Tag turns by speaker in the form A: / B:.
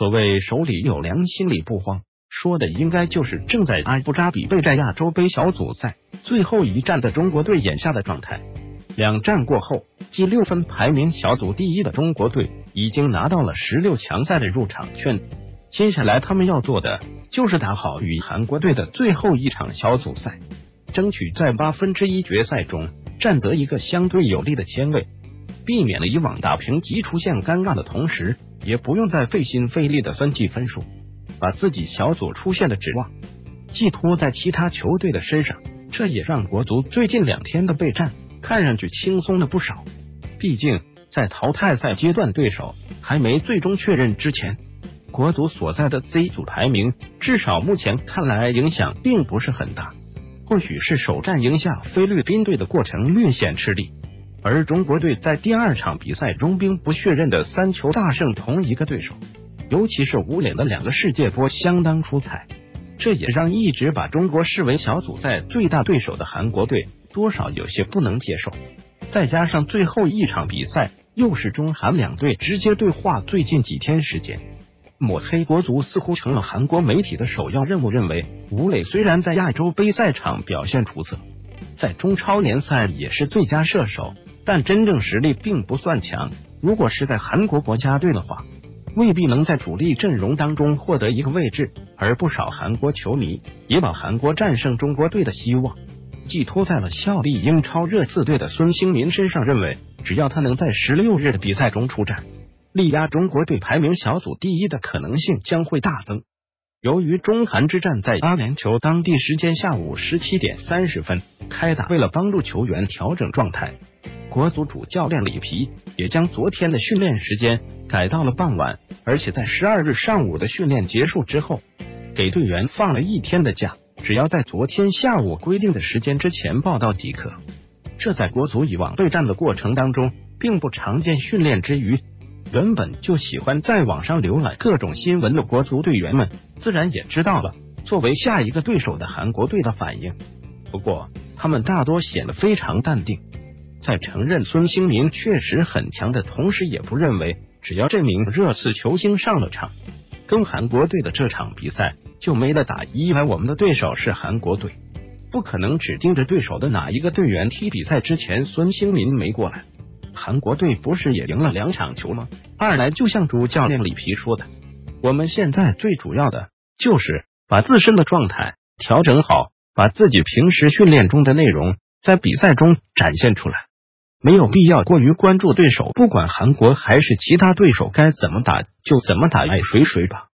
A: 所谓手里有粮，心里不慌，说的应该就是正在阿布扎比备战亚洲杯小组赛最后一战的中国队眼下的状态。两战过后，积6分排名小组第一的中国队已经拿到了16强赛的入场券。接下来他们要做的就是打好与韩国队的最后一场小组赛，争取在1/8决赛中占得一个相对有利的签位，避免了以往打平即出现尴尬的同时，也不用再费心费力的分计分数，把自己小组出线的指望寄托在其他球队的身上。这也让国足最近2天的备战看上去轻松了不少。毕竟在淘汰赛阶段对手还没最终确认之前，国足所在的 C 组排名至少目前看来影响并不是很大。或许是首战赢下菲律宾队的过程略显吃力，而中国队在第2场比赛中兵不血刃的3球大胜同一个对手，尤其是无脸的2个世界波相当出彩，这也让一直把中国视为小组赛最大对手的韩国队多少有些不能接受。再加上最后一场比赛又是中韩两队直接对话，最近几天时间抹黑国足似乎成了韩国媒体的首要任务。认为吴磊虽然在亚洲杯赛场表现出色，在中超联赛也是最佳射手，但真正实力并不算强，如果是在韩国国家队的话，未必能在主力阵容当中获得一个位置。而不少韩国球迷也把韩国战胜中国队的希望寄托在了效力英超热刺队的孙兴民身上，认为只要他能在16日的比赛中出战，力压中国队排名小组第一的可能性将会大增。由于中韩之战在阿联酋当地时间下午17点30分开打，为了帮助球员调整状态，国足主教练里皮也将昨天的训练时间改到了傍晚，而且在12日上午的训练结束之后，给队员放了1天的假，只要在昨天下午规定的时间之前报到即可。这在国足以往备战的过程当中并不常见。训练之余，原本就喜欢在网上浏览各种新闻的国足队员们自然也知道了作为下一个对手的韩国队的反应，不过他们大多显得非常淡定，在承认孙兴民确实很强的同时，也不认为只要这名热刺球星上了场，跟韩国队的这场比赛就没得打。因为我们的对手是韩国队，不可能只盯着对手的哪一个队员踢比赛之前孙兴民没过来，韩国队不是也赢了2场球吗？二来就像主教练里皮说的，我们现在最主要的就是把自身的状态调整好，把自己平时训练中的内容在比赛中展现出来，没有必要过于关注对手，不管韩国还是其他对手该怎么打就怎么打，爱谁谁吧。